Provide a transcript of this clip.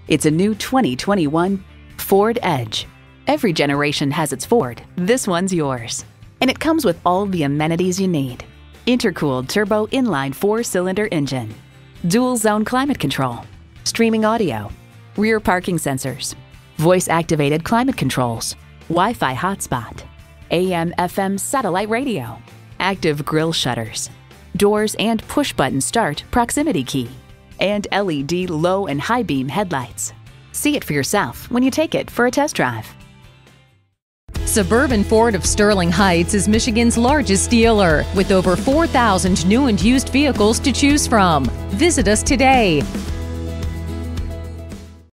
It's a new 2021 Ford Edge. Every generation has its Ford. This one's yours. And it comes with all the amenities you need. Intercooled turbo inline 4-cylinder engine, dual zone climate control, streaming audio, rear parking sensors, voice-activated climate controls, Wi-Fi hotspot, AM/FM satellite radio, active grille shutters, doors and push-button start proximity key, and LED low and high beam headlights. See it for yourself when you take it for a test drive. Suburban Ford of Sterling Heights is Michigan's largest dealer with over 4,000 new and used vehicles to choose from. Visit us today.